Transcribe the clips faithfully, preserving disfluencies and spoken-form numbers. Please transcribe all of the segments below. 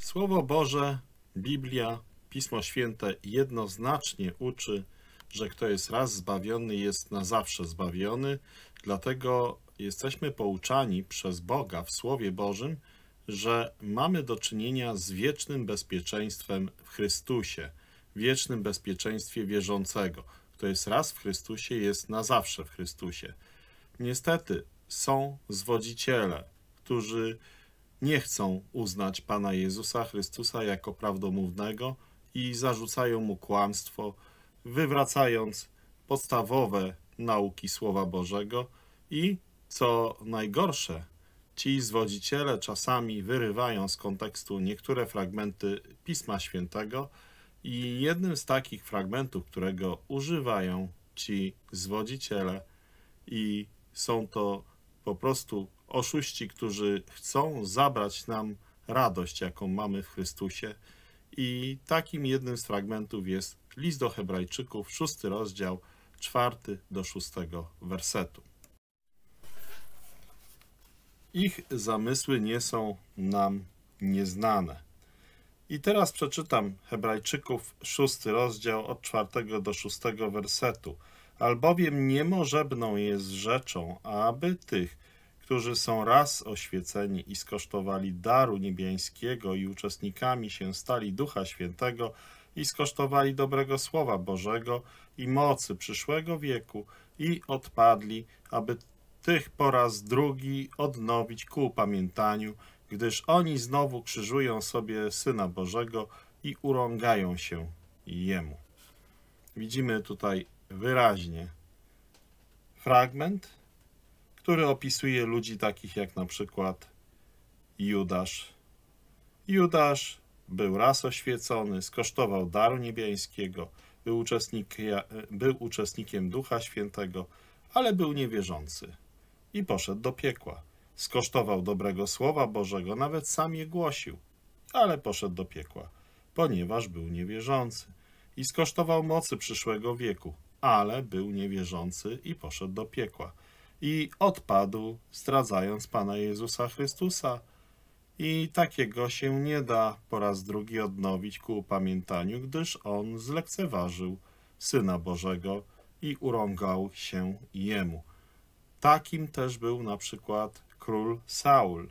Słowo Boże, Biblia, Pismo Święte jednoznacznie uczy, że kto jest raz zbawiony, jest na zawsze zbawiony. Dlatego jesteśmy pouczani przez Boga w Słowie Bożym, że mamy do czynienia z wiecznym bezpieczeństwem w Chrystusie, wiecznym bezpieczeństwie wierzącego. Kto jest raz w Chrystusie, jest na zawsze w Chrystusie. Niestety są zwodziciele, którzy nie chcą uznać Pana Jezusa Chrystusa jako prawdomównego i zarzucają Mu kłamstwo, wywracając podstawowe nauki Słowa Bożego i, co najgorsze, ci zwodziciele czasami wyrywają z kontekstu niektóre fragmenty Pisma Świętego i jednym z takich fragmentów, którego używają ci zwodziciele i są to po prostu oszuści, którzy chcą zabrać nam radość, jaką mamy w Chrystusie. I takim jednym z fragmentów jest list do Hebrajczyków, szósty rozdział, czwarty do szóstego wersetu. Ich zamysły nie są nam nieznane. I teraz przeczytam Hebrajczyków, szósty rozdział, od czwartego do szóstego wersetu. Albowiem niemożebną jest rzeczą, aby tych, którzy są raz oświeceni i skosztowali daru niebiańskiego i uczestnikami się stali Ducha Świętego i skosztowali dobrego Słowa Bożego i mocy przyszłego wieku i odpadli, aby tych po raz drugi odnowić ku upamiętaniu, gdyż oni znowu krzyżują sobie Syna Bożego i urągają się Jemu. Widzimy tutaj wyraźnie fragment, który opisuje ludzi takich jak na przykład Judasz. Judasz był raz oświecony, skosztował daru niebiańskiego, był, uczestnikiem, był uczestnikiem Ducha Świętego, ale był niewierzący i poszedł do piekła. Skosztował dobrego Słowa Bożego, nawet sam je głosił, ale poszedł do piekła, ponieważ był niewierzący. I skosztował mocy przyszłego wieku, ale był niewierzący i poszedł do piekła. I odpadł, zdradzając Pana Jezusa Chrystusa. I takiego się nie da po raz drugi odnowić ku upamiętaniu, gdyż on zlekceważył Syna Bożego i urągał się Jemu. Takim też był na przykład król Saul.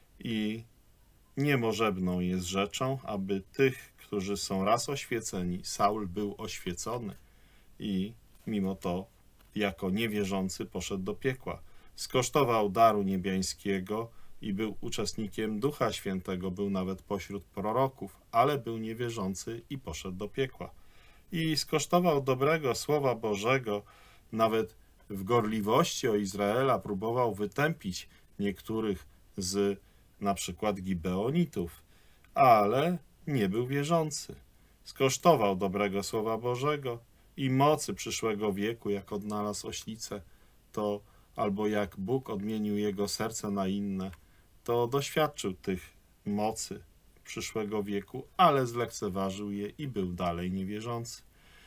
I niemożebną jest rzeczą, aby tych, którzy są raz oświeceni, Saul był oświecony i mimo to jako niewierzący poszedł do piekła. Skosztował daru niebiańskiego i był uczestnikiem Ducha Świętego, był nawet pośród proroków, ale był niewierzący i poszedł do piekła. I skosztował dobrego Słowa Bożego, nawet w gorliwości o Izraela próbował wytępić niektórych z na przykład Gibeonitów, ale nie był wierzący. Skosztował dobrego Słowa Bożego i mocy przyszłego wieku, jak odnalazł oślicę, to albo jak Bóg odmienił jego serce na inne, to doświadczył tych mocy przyszłego wieku, ale zlekceważył je i był dalej niewierzący.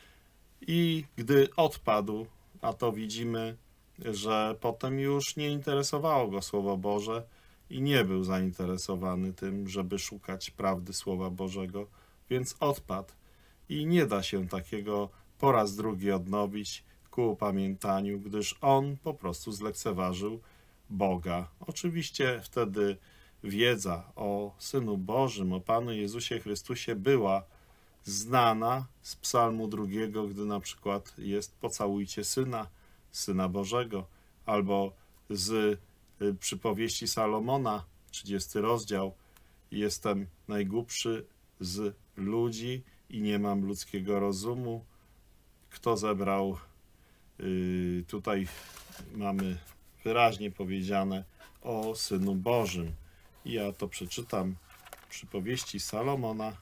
I gdy odpadł, a to widzimy, że potem już nie interesowało go Słowo Boże i nie był zainteresowany tym, żeby szukać prawdy Słowa Bożego, więc odpadł i nie da się takiego po raz drugi odnowić ku upamiętaniu, gdyż on po prostu zlekceważył Boga. Oczywiście wtedy wiedza o Synu Bożym, o Panu Jezusie Chrystusie była znana z psalmu drugiego, gdy na przykład jest pocałujcie Syna, Syna Bożego, albo z przypowieści Salomona, trzydziesty rozdział, jestem najgłupszy z ludzi i nie mam ludzkiego rozumu. Kto zebrał, yy, tutaj mamy wyraźnie powiedziane o Synu Bożym. I ja to przeczytam, przypowieści Salomona,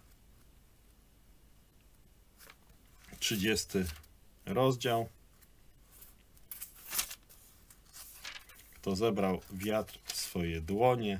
trzydziesty rozdział. Kto zebrał wiatr w swoje dłonie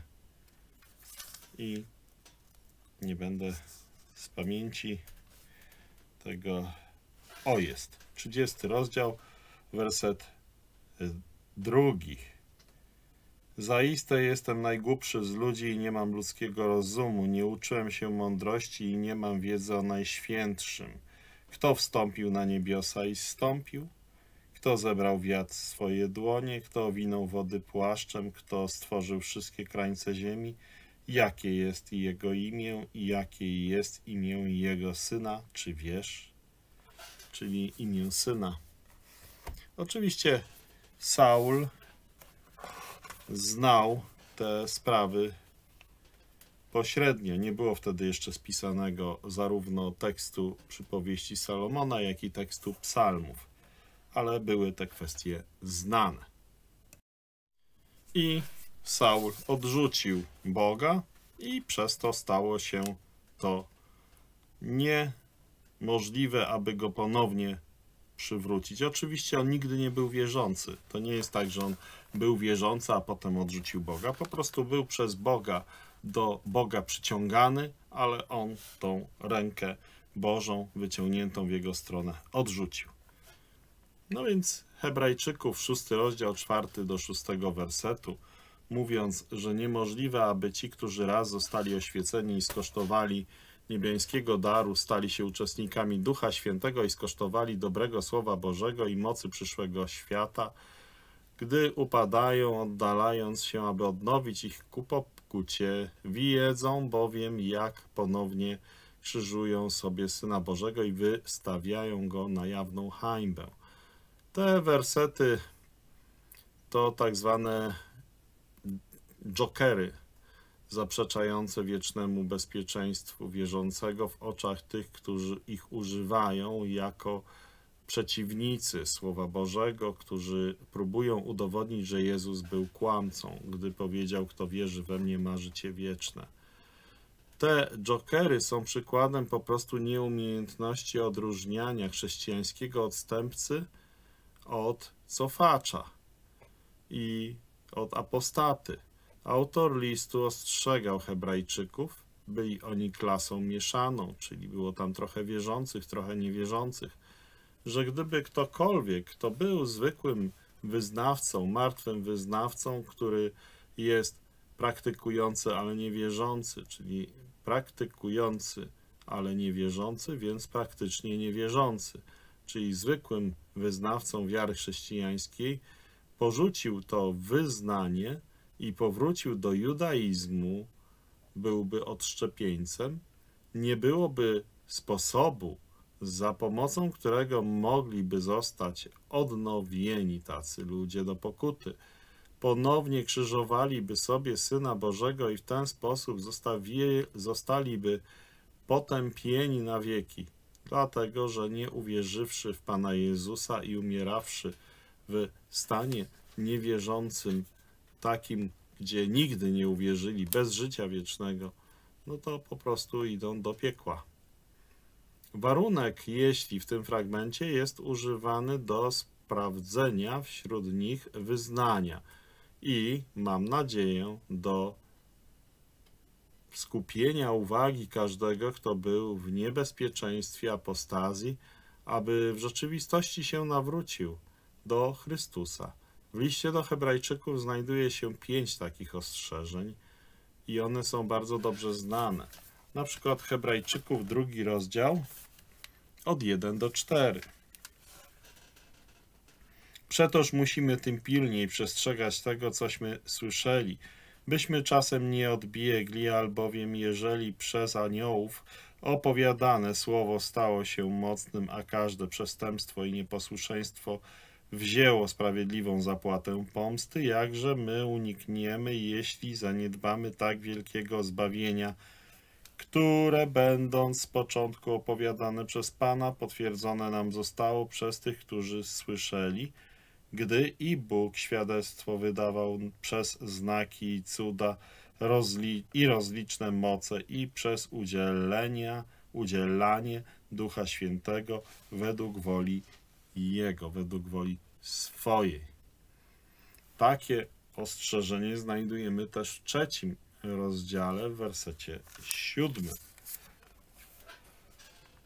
i nie będę z pamięci tego, o jest, trzydziesty rozdział, werset drugi. Zaiste jestem najgłupszy z ludzi i nie mam ludzkiego rozumu, nie uczyłem się mądrości i nie mam wiedzy o Najświętszym. Kto wstąpił na niebiosa i zstąpił? Kto zebrał wiatr w swoje dłonie? Kto owinął wody płaszczem? Kto stworzył wszystkie krańce ziemi? Jakie jest Jego imię i jakie jest imię Jego Syna? Czy wiesz? Czyli imię Syna. Oczywiście Saul znał te sprawy pośrednio. Nie było wtedy jeszcze spisanego zarówno tekstu przypowieści Salomona, jak i tekstu psalmów, ale były te kwestie znane. I Saul odrzucił Boga i przez to stało się to niemożliwe, aby go ponownie przywrócić. Oczywiście on nigdy nie był wierzący. To nie jest tak, że on był wierzący, a potem odrzucił Boga. Po prostu był przez Boga do Boga przyciągany, ale on tą rękę Bożą wyciągniętą w jego stronę odrzucił. No więc Hebrajczyków, szósty rozdział, czwarty do szóstego wersetu, mówiąc, że niemożliwe, aby ci, którzy raz zostali oświeceni i skosztowali niebiańskiego daru, stali się uczestnikami Ducha Świętego i skosztowali dobrego Słowa Bożego i mocy przyszłego świata, gdy upadają, oddalając się, aby odnowić ich ku pokucie, wiedzą bowiem, jak ponownie krzyżują sobie Syna Bożego i wystawiają Go na jawną hańbę. Te wersety to tak zwane jokery zaprzeczające wiecznemu bezpieczeństwu wierzącego w oczach tych, którzy ich używają jako przeciwnicy Słowa Bożego, którzy próbują udowodnić, że Jezus był kłamcą, gdy powiedział, kto wierzy we mnie, ma życie wieczne. Te jokery są przykładem po prostu nieumiejętności odróżniania chrześcijańskiego odstępcy od cofacza i od apostaty. Autor listu ostrzegał Hebrajczyków, byli oni klasą mieszaną, czyli było tam trochę wierzących, trochę niewierzących, że gdyby ktokolwiek, kto był zwykłym wyznawcą, martwym wyznawcą, który jest praktykujący, ale niewierzący, czyli praktykujący, ale niewierzący, więc praktycznie niewierzący, czyli zwykłym wyznawcą wiary chrześcijańskiej, porzucił to wyznanie i powrócił do judaizmu, byłby odszczepieńcem, nie byłoby sposobu, za pomocą którego mogliby zostać odnowieni tacy ludzie do pokuty. Ponownie krzyżowaliby sobie Syna Bożego i w ten sposób zostawi, zostaliby potępieni na wieki, dlatego że nie uwierzywszy w Pana Jezusa i umierawszy w stanie niewierzącym, takim, gdzie nigdy nie uwierzyli, bez życia wiecznego, no to po prostu idą do piekła. Warunek, jeśli w tym fragmencie jest używany do sprawdzenia wśród nich wyznania i, mam nadzieję, do skupienia uwagi każdego, kto był w niebezpieczeństwie apostazji, aby w rzeczywistości się nawrócił do Chrystusa. W liście do Hebrajczyków znajduje się pięć takich ostrzeżeń i one są bardzo dobrze znane. Na przykład Hebrajczyków, drugi rozdział, od jeden do czterech. Przetoż musimy tym pilniej przestrzegać tego, cośmy słyszeli, byśmy czasem nie odbiegli, albowiem jeżeli przez aniołów opowiadane słowo stało się mocnym, a każde przestępstwo i nieposłuszeństwo wzięło sprawiedliwą zapłatę pomsty, jakże my unikniemy, jeśli zaniedbamy tak wielkiego zbawienia, które będąc z początku opowiadane przez Pana, potwierdzone nam zostało przez tych, którzy słyszeli, gdy i Bóg świadectwo wydawał przez znaki i cuda rozli i rozliczne moce i przez udzielenia, udzielanie Ducha Świętego według woli Jego, według woli swojej. Takie ostrzeżenie znajdujemy też w trzecim rozdziale, w wersecie siódmym.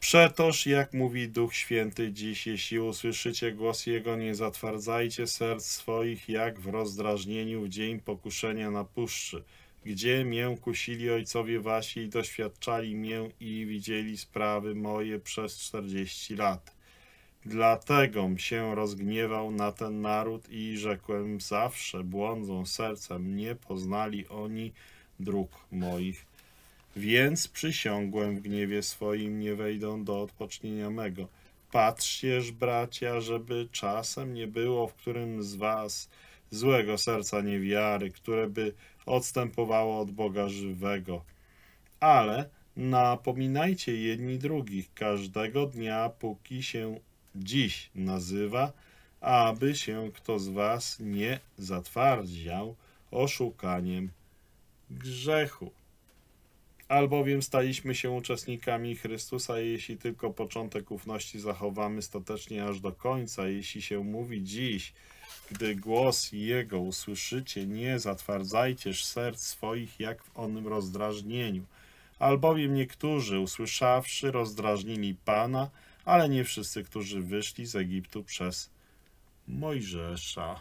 Przetoż, jak mówi Duch Święty dziś, jeśli usłyszycie głos Jego, nie zatwardzajcie serc swoich, jak w rozdrażnieniu w dzień pokuszenia na puszczy, gdzie mię kusili ojcowie wasi i doświadczali mię i widzieli sprawy moje przez czterdzieści lat. Dlategom się rozgniewał na ten naród i rzekłem, zawsze błądzą sercem, nie poznali oni dróg moich. Więc przysiągłem w gniewie swoim, nie wejdą do odpocznienia mego. Patrzcież, bracia, żeby czasem nie było w którym z was złego serca niewiary, które by odstępowało od Boga żywego. Ale napominajcie jedni drugich każdego dnia, póki się dziś nazywa, aby się kto z was nie zatwardział oszukaniem grzechu. Albowiem staliśmy się uczestnikami Chrystusa, jeśli tylko początek ufności zachowamy statecznie aż do końca. Jeśli się mówi dziś, gdy głos Jego usłyszycie, nie zatwardzajcież serc swoich, jak w onym rozdrażnieniu. Albowiem niektórzy, usłyszawszy, rozdrażnili Pana, ale nie wszyscy, którzy wyszli z Egiptu przez Mojżesza.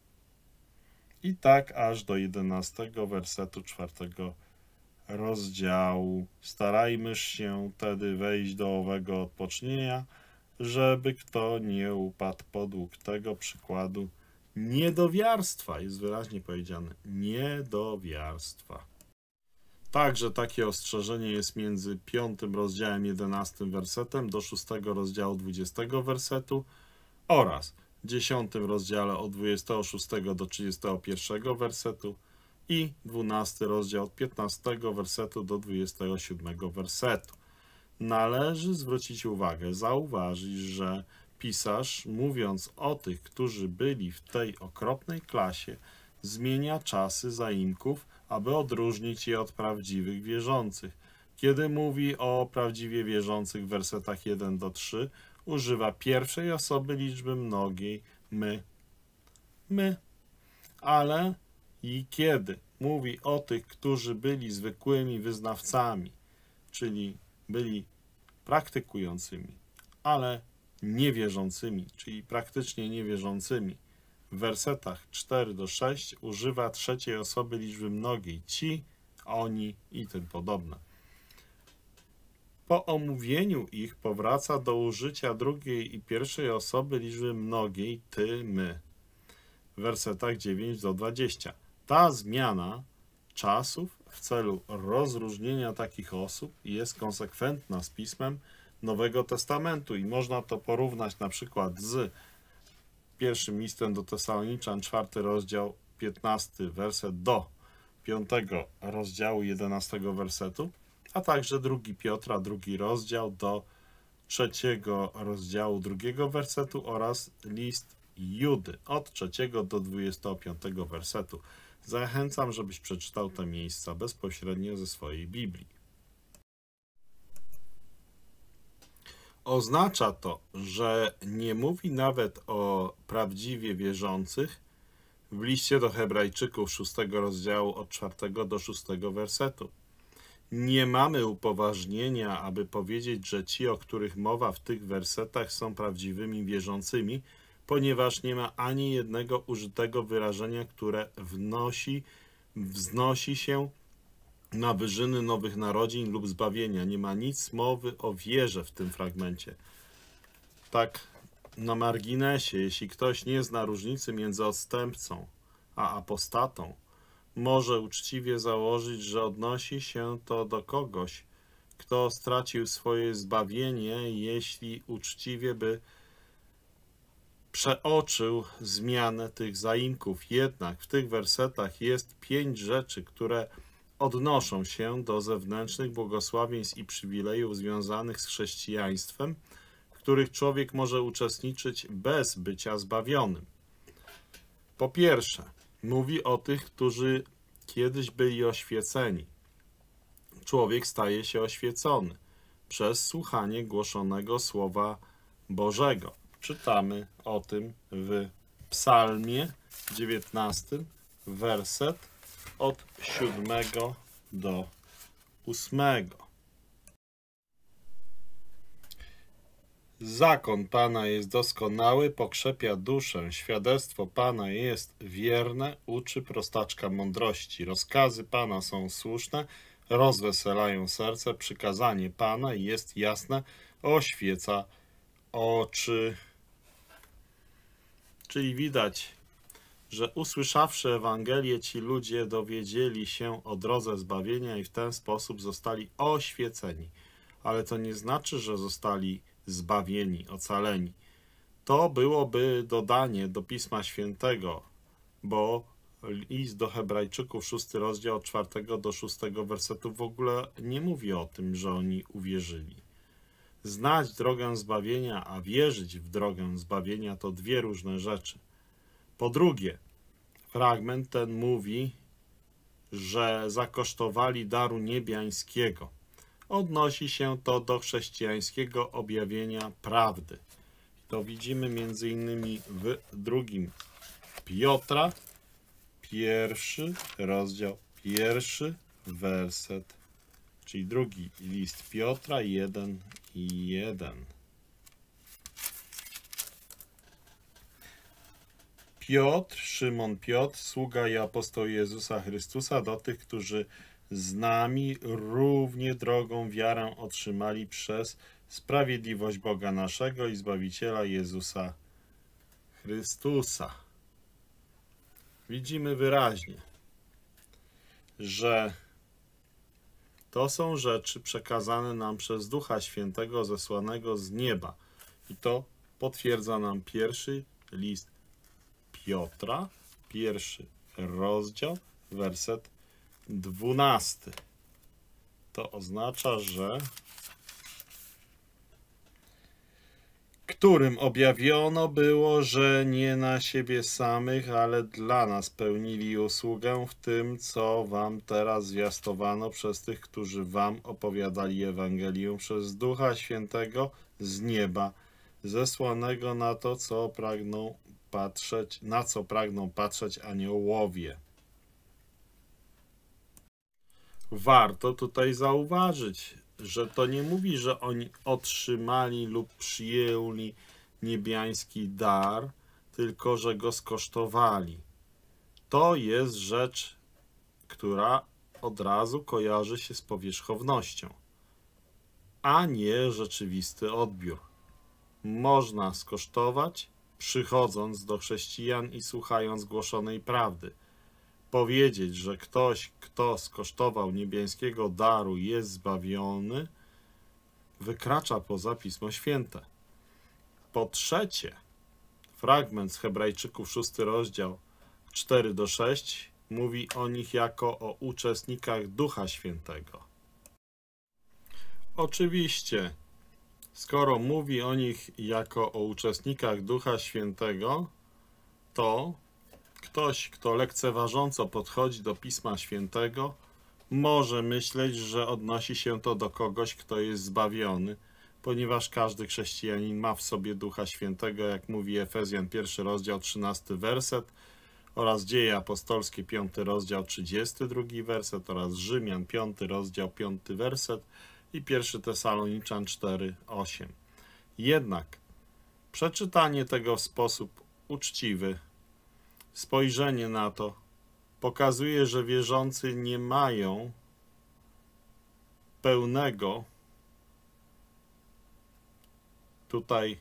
I tak aż do jedenastego wersetu czwartego rozdziału. Starajmy się tedy wejść do owego odpocznienia, żeby kto nie upadł podług tego przykładu niedowiarstwa. Jest wyraźnie powiedziane, niedowiarstwa. Także takie ostrzeżenie jest między piątym rozdziałem jedenastym wersetem do szóstego rozdziału dwudziestego wersetu oraz dziesiątym rozdziale od dwudziestego szóstego do trzydziestego pierwszego wersetu i dwunasty rozdział od piętnastego wersetu do dwudziestego siódmego wersetu. Należy zwrócić uwagę, zauważyć, że pisarz, mówiąc o tych, którzy byli w tej okropnej klasie, zmienia czasy zaimków, aby odróżnić je od prawdziwych wierzących. Kiedy mówi o prawdziwie wierzących w wersetach jeden do trzech, używa pierwszej osoby liczby mnogiej, my. My. Ale i kiedy mówi o tych, którzy byli zwykłymi wyznawcami, czyli byli praktykującymi, ale niewierzącymi, czyli praktycznie niewierzącymi, w wersetach cztery do sześciu używa trzeciej osoby liczby mnogiej, ci, oni i tym podobne. Po omówieniu ich powraca do użycia drugiej i pierwszej osoby liczby mnogiej, ty, my, w wersetach dziewięć do dwudziestu. Ta zmiana czasów w celu rozróżnienia takich osób jest konsekwentna z Pismem Nowego Testamentu i można to porównać na przykład z pierwszym listem do Tesaloniczan, czwarty rozdział, piętnasty werset do piątego rozdziału, jedenastego wersetu, a także drugi Piotra, drugi rozdział do trzeciego rozdziału, drugiego wersetu oraz list Judy od trzeciego do dwudziestego piątego wersetu. Zachęcam, żebyś przeczytał te miejsca bezpośrednio ze swojej Biblii. Oznacza to, że nie mówi nawet o prawdziwie wierzących w liście do Hebrajczyków szóstego rozdziału od czwartego do szóstego wersetu. Nie mamy upoważnienia, aby powiedzieć, że ci, o których mowa w tych wersetach, są prawdziwymi wierzącymi, ponieważ nie ma ani jednego użytego wyrażenia, które wnosi, wznosi się na wyżyny nowych narodzin lub zbawienia. Nie ma nic mowy o wierze w tym fragmencie. Tak na marginesie, jeśli ktoś nie zna różnicy między odstępcą a apostatą, może uczciwie założyć, że odnosi się to do kogoś, kto stracił swoje zbawienie, jeśli uczciwie by przeoczył zmianę tych zaimków. Jednak w tych wersetach jest pięć rzeczy, które odnoszą się do zewnętrznych błogosławieństw i przywilejów związanych z chrześcijaństwem, w których człowiek może uczestniczyć bez bycia zbawionym. Po pierwsze, mówi o tych, którzy kiedyś byli oświeceni. Człowiek staje się oświecony przez słuchanie głoszonego Słowa Bożego. Czytamy o tym w Psalmie dziewiętnastym, werset od siódmego do ósmego. Zakon Pana jest doskonały, pokrzepia duszę. Świadectwo Pana jest wierne, uczy prostaczka mądrości. Rozkazy Pana są słuszne, rozweselają serce. Przykazanie Pana jest jasne, oświeca oczy. Czyli widać, że usłyszawszy Ewangelię, ci ludzie dowiedzieli się o drodze zbawienia i w ten sposób zostali oświeceni. Ale to nie znaczy, że zostali zbawieni, ocaleni. To byłoby dodanie do Pisma Świętego, bo list do Hebrajczyków, szósty rozdział, od czwartego do szóstego wersetu w ogóle nie mówi o tym, że oni uwierzyli. Znać drogę zbawienia, a wierzyć w drogę zbawienia to dwie różne rzeczy. Po drugie, fragment ten mówi, że zakosztowali daru niebiańskiego. Odnosi się to do chrześcijańskiego objawienia prawdy. To widzimy między innymi w drugim Piotra, pierwszy rozdział, pierwszy werset, czyli drugi list Piotra, jeden i jeden. Piotr, Szymon Piotr, sługa i apostoł Jezusa Chrystusa, do tych, którzy z nami równie drogą wiarę otrzymali przez sprawiedliwość Boga naszego i Zbawiciela Jezusa Chrystusa. Widzimy wyraźnie, że to są rzeczy przekazane nam przez Ducha Świętego zesłanego z nieba. I to potwierdza nam pierwszy list Piotra, pierwszy rozdział, werset dwunasty. To oznacza, że którym objawiono było, że nie na siebie samych, ale dla nas pełnili usługę w tym, co wam teraz zwiastowano przez tych, którzy wam opowiadali Ewangelię przez Ducha Świętego z nieba, zesłanego na to, co pragną patrzeć, na co pragną patrzeć aniołowie. Warto tutaj zauważyć, że to nie mówi, że oni otrzymali lub przyjęli niebiański dar, tylko że go skosztowali. To jest rzecz, która od razu kojarzy się z powierzchownością, a nie rzeczywisty odbiór. Można skosztować, przychodząc do chrześcijan i słuchając głoszonej prawdy. Powiedzieć, że ktoś, kto skosztował niebiańskiego daru, jest zbawiony, wykracza poza Pismo Święte. Po trzecie, fragment z Hebrajczyków, szósty rozdział, cztery do szóstego, mówi o nich jako o uczestnikach Ducha Świętego. Oczywiście, skoro mówi o nich jako o uczestnikach Ducha Świętego, to ktoś, kto lekceważąco podchodzi do Pisma Świętego, może myśleć, że odnosi się to do kogoś, kto jest zbawiony, ponieważ każdy chrześcijanin ma w sobie Ducha Świętego, jak mówi Efezjan, pierwszy rozdział, trzynasty werset, oraz Dzieje Apostolskie, piąty rozdział, trzydziesty drugi werset, oraz Rzymian, piąty rozdział, piąty werset i pierwszy Tesaloniczan cztery, osiem. Jednak przeczytanie tego w sposób uczciwy, spojrzenie na to pokazuje, że wierzący nie mają pełnego tutaj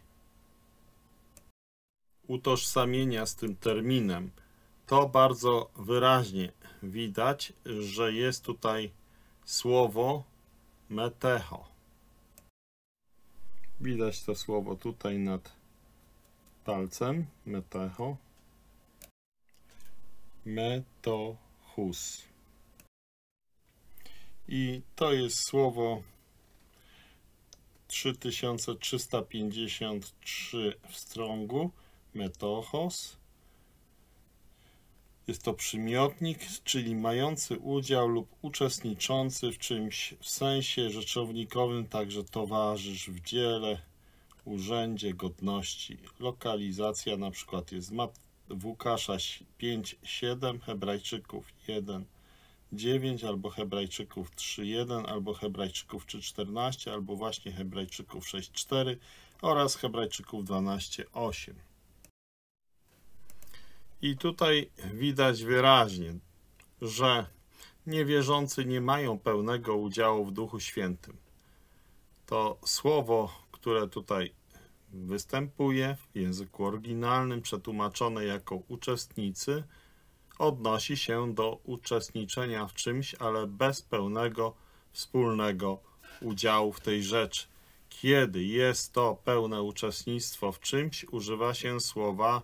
utożsamienia z tym terminem. To bardzo wyraźnie widać, że jest tutaj słowo metecho. Widać to słowo tutaj nad palcem, metecho. Metochus. I to jest słowo trzy tysiące trzysta pięćdziesiąt trzy w Strongu, metochos. Jest to przymiotnik, czyli mający udział lub uczestniczący w czymś w sensie rzeczownikowym, także towarzysz w dziele, urzędzie, godności. Lokalizacja na przykład jest w Łukasza pięć, siedem, Hebrajczyków jeden, dziewięć, albo Hebrajczyków trzy, jeden, albo Hebrajczyków trzy, czternaście, albo właśnie Hebrajczyków sześć, cztery, oraz Hebrajczyków dwanaście, osiem. I tutaj widać wyraźnie, że niewierzący nie mają pełnego udziału w Duchu Świętym. To słowo, które tutaj występuje w języku oryginalnym, przetłumaczone jako uczestnicy, odnosi się do uczestniczenia w czymś, ale bez pełnego wspólnego udziału w tej rzeczy. Kiedy jest to pełne uczestnictwo w czymś, używa się słowa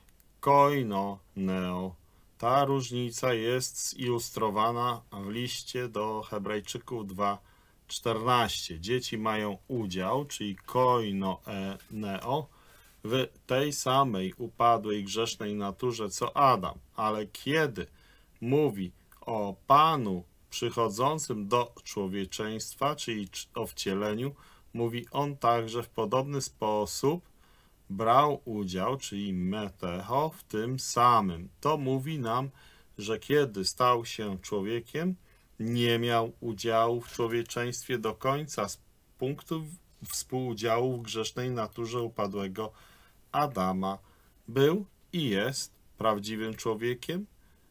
koinoneo. Ta różnica jest zilustrowana w liście do Hebrajczyków dwa, czternaście. Dzieci mają udział, czyli koinoneo, w tej samej upadłej grzesznej naturze co Adam, ale kiedy mówi o Panu przychodzącym do człowieczeństwa, czyli o wcieleniu, mówi on także w podobny sposób brał udział, czyli metecho, w tym samym. To mówi nam, że kiedy stał się człowiekiem, nie miał udziału w człowieczeństwie do końca z punktu współudziału w grzesznej naturze upadłego Adama. Był i jest prawdziwym człowiekiem,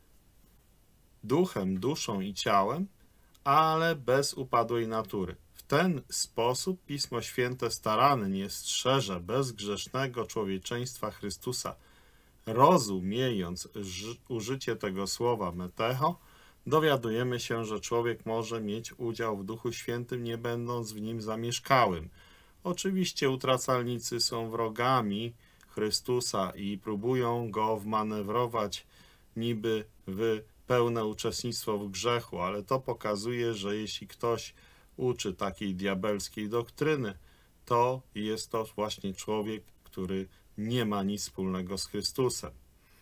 duchem, duszą i ciałem, ale bez upadłej natury. W ten sposób Pismo Święte starannie strzeże bezgrzesznego człowieczeństwa Chrystusa. Rozumiejąc użycie tego słowa metecho, dowiadujemy się, że człowiek może mieć udział w Duchu Świętym, nie będąc w nim zamieszkałym. Oczywiście utracalnicy są wrogami Chrystusa i próbują go wmanewrować niby w pełne uczestnictwo w grzechu, ale to pokazuje, że jeśli ktoś uczy takiej diabelskiej doktryny, to jest to właśnie człowiek, który nie ma nic wspólnego z Chrystusem.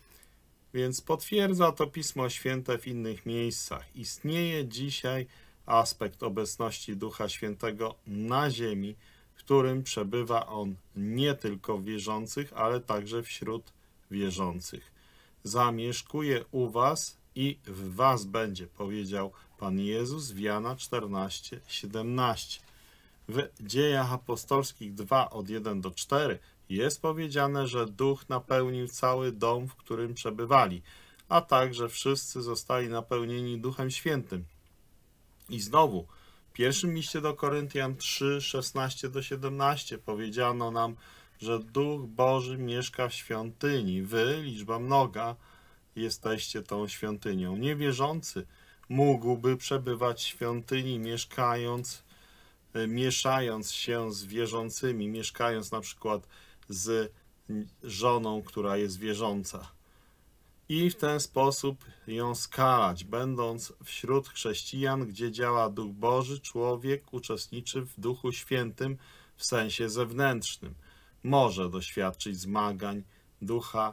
Więc potwierdza to Pismo Święte w innych miejscach. Istnieje dzisiaj aspekt obecności Ducha Świętego na ziemi, w którym przebywa On nie tylko w wierzących, ale także wśród wierzących. Zamieszkuje u was i w was będzie, powiedział Pan Jezus w Jana czternaście, siedemnaście. W Dziejach Apostolskich dwa, od jeden do czterech jest powiedziane, że Duch napełnił cały dom, w którym przebywali, a także wszyscy zostali napełnieni Duchem Świętym. I znowu, w pierwszym liście do Koryntian trzy, szesnaście do siedemnaście powiedziano nam, że Duch Boży mieszka w świątyni. Wy, liczba mnoga, jesteście tą świątynią. Niewierzący mógłby przebywać w świątyni, mieszkając, mieszając się z wierzącymi, mieszkając na przykład z żoną, która jest wierząca. I w ten sposób ją skalać. Będąc wśród chrześcijan, gdzie działa Duch Boży, człowiek uczestniczy w Duchu Świętym w sensie zewnętrznym. Może doświadczyć zmagań Ducha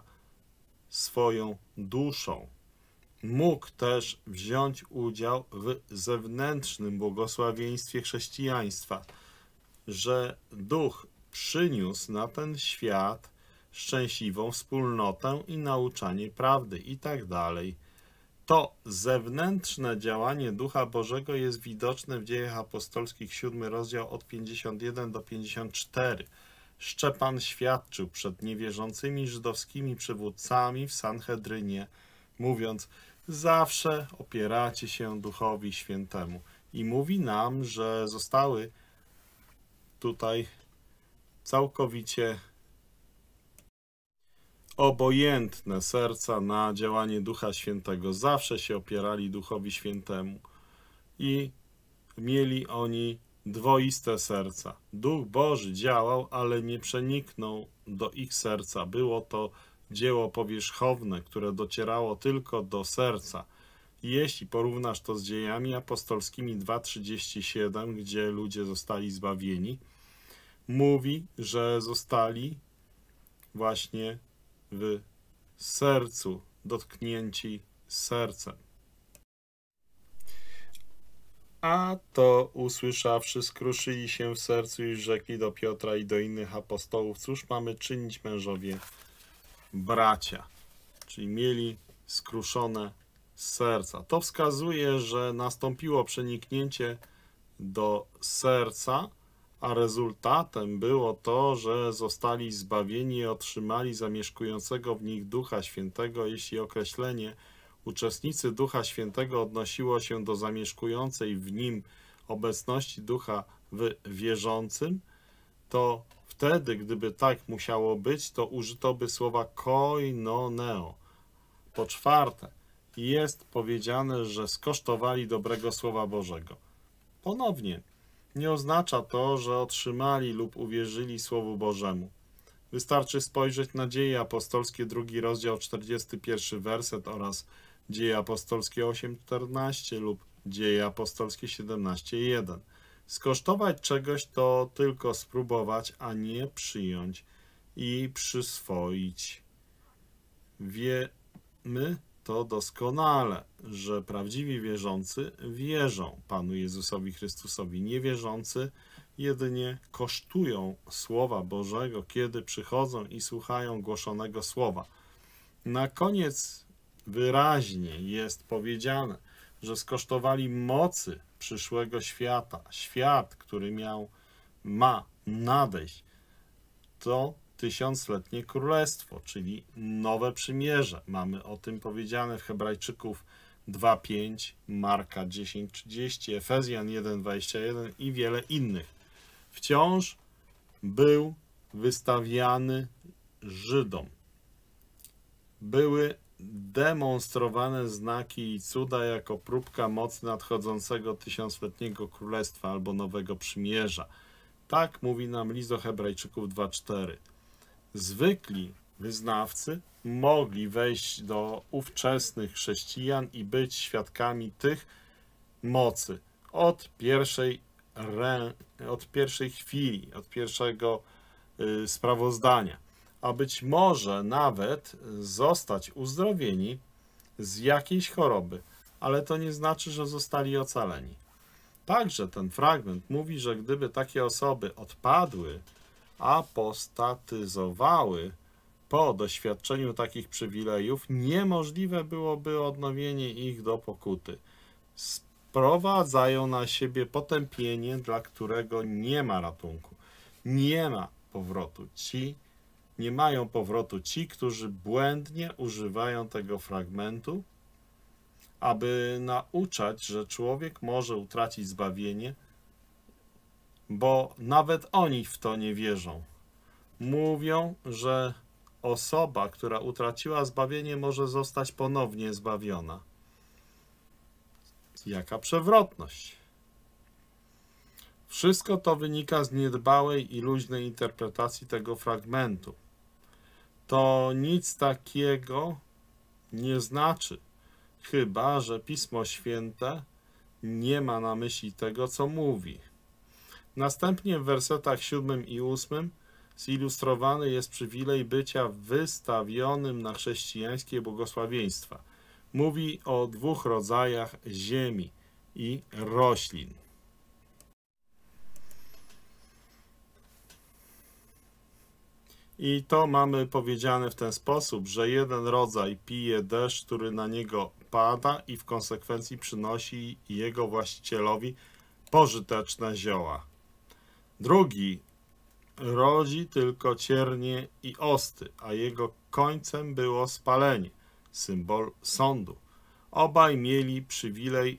swoją duszą. Mógł też wziąć udział w zewnętrznym błogosławieństwie chrześcijaństwa, że Duch przyniósł na ten świat szczęśliwą wspólnotę i nauczanie prawdy i tak dalej. To zewnętrzne działanie Ducha Bożego jest widoczne w Dziejach Apostolskich, siódmy rozdział od pięćdziesiątego pierwszego do pięćdziesiątego czwartego. Szczepan świadczył przed niewierzącymi żydowskimi przywódcami w Sanhedrynie, mówiąc: zawsze opieracie się Duchowi Świętemu. I mówi nam, że zostały tutaj całkowicie obojętne serca na działanie Ducha Świętego. Zawsze się opierali Duchowi Świętemu i mieli oni dwoiste serca. Duch Boży działał, ale nie przeniknął do ich serca. Było to dzieło powierzchowne, które docierało tylko do serca. Jeśli porównasz to z Dziejami Apostolskimi dwa trzydzieści siedem, gdzie ludzie zostali zbawieni, mówi, że zostali właśnie w sercu, dotknięci sercem. A to usłyszawszy, skruszyli się w sercu i rzekli do Piotra i do innych apostołów: cóż mamy czynić, mężowie bracia? Czyli mieli skruszone serca. To wskazuje, że nastąpiło przeniknięcie do serca, a rezultatem było to, że zostali zbawieni i otrzymali zamieszkującego w nich Ducha Świętego, jeśli określenie uczestnicy Ducha Świętego odnosiło się do zamieszkującej w nim obecności Ducha w wierzącym, to wtedy, gdyby tak musiało być, to użyto by słowa koinoneo. Po czwarte, jest powiedziane, że skosztowali dobrego Słowa Bożego. Ponownie, nie oznacza to, że otrzymali lub uwierzyli Słowu Bożemu. Wystarczy spojrzeć na Dzieje Apostolskie, drugi rozdział, czterdziesty pierwszy werset oraz Dzieje Apostolskie osiem czternaście lub Dzieje Apostolskie siedemnaście jeden. Skosztować czegoś to tylko spróbować, a nie przyjąć i przyswoić. Wiemy to doskonale, że prawdziwi wierzący wierzą Panu Jezusowi Chrystusowi. Niewierzący jedynie kosztują Słowa Bożego, kiedy przychodzą i słuchają głoszonego Słowa. Na koniec wyraźnie jest powiedziane, że skosztowali mocy przyszłego świata. Świat, który miał, ma nadejść, to tysiącletnie królestwo, czyli nowe przymierze. Mamy o tym powiedziane w Hebrajczyków dwa pięć, Marka dziesięć trzydzieści, Efezjan jeden dwadzieścia jeden i wiele innych. Wciąż był wystawiany Żydom. Były demonstrowane znaki i cuda jako próbka mocy nadchodzącego tysiącletniego królestwa albo nowego przymierza. Tak mówi nam list do Hebrajczyków dwa cztery. Zwykli wyznawcy mogli wejść do ówczesnych chrześcijan i być świadkami tych mocy od pierwszej, od pierwszej chwili, od pierwszego y, sprawozdania, a być może nawet zostać uzdrowieni z jakiejś choroby, ale to nie znaczy, że zostali ocaleni. Także ten fragment mówi, że gdyby takie osoby odpadły, apostatyzowały po doświadczeniu takich przywilejów, niemożliwe byłoby odnowienie ich do pokuty. Sprowadzają na siebie potępienie, dla którego nie ma ratunku. Nie ma powrotu. Ci nie mają powrotu ci, którzy błędnie używają tego fragmentu, aby nauczać, że człowiek może utracić zbawienie, bo nawet oni w to nie wierzą. Mówią, że osoba, która utraciła zbawienie, może zostać ponownie zbawiona. Jaka przewrotność! Wszystko to wynika z niedbałej i luźnej interpretacji tego fragmentu. To nic takiego nie znaczy, chyba że Pismo Święte nie ma na myśli tego, co mówi. Następnie w wersetach siódmym i ósmym zilustrowany jest przywilej bycia wystawionym na chrześcijańskie błogosławieństwa. Mówi o dwóch rodzajach ziemi i roślin. I to mamy powiedziane w ten sposób, że jeden rodzaj pije deszcz, który na niego pada i w konsekwencji przynosi jego właścicielowi pożyteczne zioła. Drugi rodzi tylko ciernie i osty, a jego końcem było spalenie, symbol sądu. Obaj mieli przywilej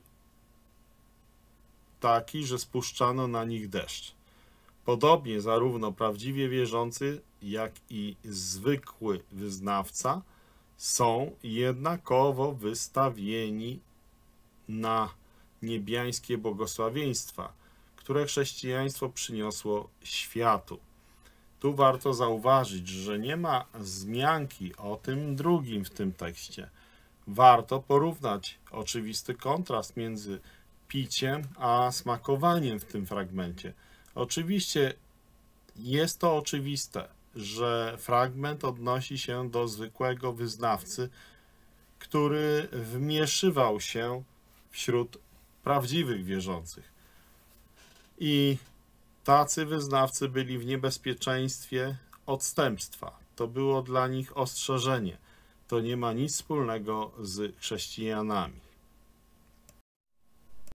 taki, że spuszczano na nich deszcz. Podobnie zarówno prawdziwie wierzący, jak i zwykły wyznawca są jednakowo wystawieni na niebiańskie błogosławieństwa, które chrześcijaństwo przyniosło światu. Tu warto zauważyć, że nie ma wzmianki o tym drugim w tym tekście. Warto porównać oczywisty kontrast między piciem a smakowaniem w tym fragmencie. Oczywiście jest to oczywiste, że fragment odnosi się do zwykłego wyznawcy, który wmieszywał się wśród prawdziwych wierzących. I tacy wyznawcy byli w niebezpieczeństwie odstępstwa. To było dla nich ostrzeżenie. To nie ma nic wspólnego z chrześcijanami.